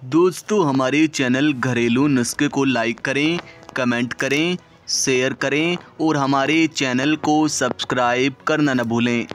दोस्तों हमारे चैनल घरेलू नुस्खे को लाइक करें, कमेंट करें, शेयर करें और हमारे चैनल को सब्सक्राइब करना न भूलें।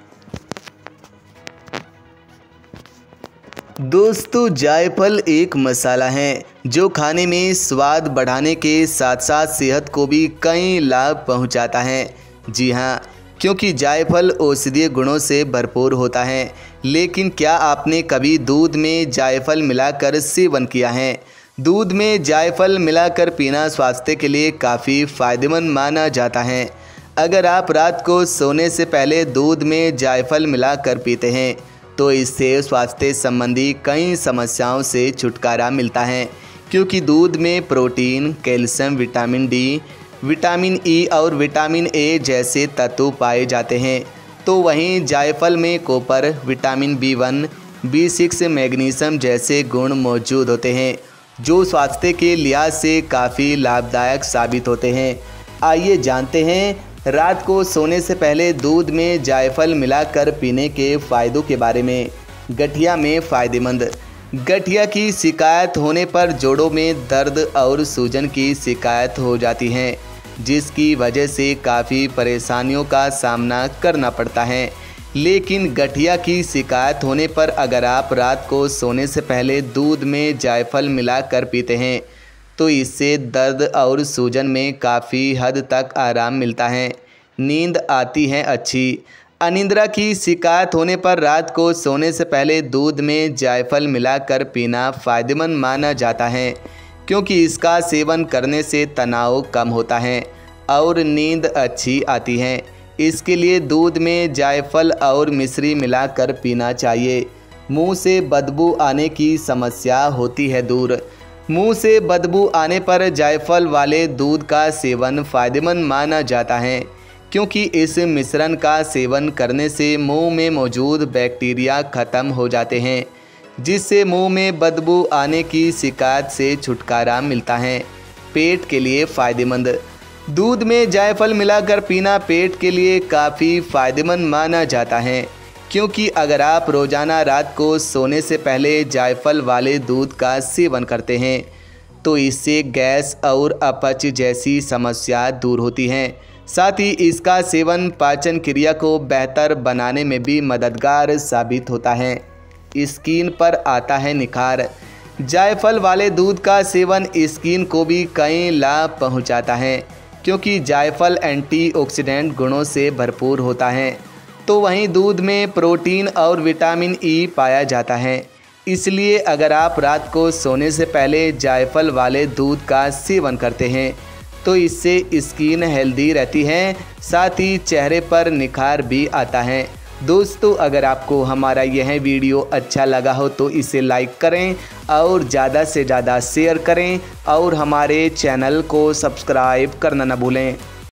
दोस्तों जायफल एक मसाला है जो खाने में स्वाद बढ़ाने के साथ साथ सेहत को भी कई लाभ पहुंचाता है। जी हाँ, क्योंकि जायफल औषधीय गुणों से भरपूर होता है। लेकिन क्या आपने कभी दूध में जायफल मिलाकर सेवन किया है? दूध में जायफल मिलाकर पीना स्वास्थ्य के लिए काफ़ी फ़ायदेमंद माना जाता है। अगर आप रात को सोने से पहले दूध में जायफल मिलाकर पीते हैं तो इससे स्वास्थ्य संबंधी कई समस्याओं से छुटकारा मिलता है, क्योंकि दूध में protein, calcium, vitamin D, vitamin E और विटामिन ए जैसे तत्व पाए जाते हैं। तो वहीं जायफल में copper, vitamin B1, B6, magnesium जैसे गुण मौजूद होते हैं जो स्वास्थ्य के लिहाज से काफ़ी लाभदायक साबित होते हैं। आइए जानते हैं रात को सोने से पहले दूध में जायफल मिलाकर पीने के फ़ायदों के बारे में। गठिया में फ़ायदेमंद। गठिया की शिकायत होने पर जोड़ों में दर्द और सूजन की शिकायत हो जाती है, जिसकी वजह से काफ़ी परेशानियों का सामना करना पड़ता है। लेकिन गठिया की शिकायत होने पर अगर आप रात को सोने से पहले दूध में जायफल मिलाकर पीते हैं तो इससे दर्द और सूजन में काफ़ी हद तक आराम मिलता है। नींद आती है अच्छी। अनिद्रा की शिकायत होने पर रात को सोने से पहले दूध में जायफल मिलाकर पीना फ़ायदेमंद माना जाता है, क्योंकि इसका सेवन करने से तनाव कम होता है और नींद अच्छी आती है। इसके लिए दूध में जायफल और मिश्री मिलाकर पीना चाहिए। मुंह से बदबू आने की समस्या होती है दूर। मुंह से बदबू आने पर जायफल वाले दूध का सेवन फ़ायदेमंद माना जाता है, क्योंकि इस मिश्रण का सेवन करने से मुंह में मौजूद बैक्टीरिया ख़त्म हो जाते हैं, जिससे मुंह में बदबू आने की शिकायत से छुटकारा मिलता है। पेट के लिए फ़ायदेमंद। दूध में जायफल मिलाकर पीना पेट के लिए काफ़ी फ़ायदेमंद माना जाता है, क्योंकि अगर आप रोज़ाना रात को सोने से पहले जायफल वाले दूध का सेवन करते हैं तो इससे गैस और अपच जैसी समस्या दूर होती हैं। साथ ही इसका सेवन पाचन क्रिया को बेहतर बनाने में भी मददगार साबित होता है। स्किन पर आता है निखार। जायफल वाले दूध का सेवन स्किन को भी कई लाभ पहुंचाता है, क्योंकि जायफल एंटीऑक्सीडेंट गुणों से भरपूर होता है। तो वहीं दूध में प्रोटीन और विटामिन ई पाया जाता है। इसलिए अगर आप रात को सोने से पहले जायफल वाले दूध का सेवन करते हैं तो इससे स्किन हेल्दी रहती है, साथ ही चेहरे पर निखार भी आता है। दोस्तों अगर आपको हमारा यह वीडियो अच्छा लगा हो तो इसे लाइक करें और ज़्यादा से ज़्यादा शेयर करें और हमारे चैनल को सब्सक्राइब करना न भूलें।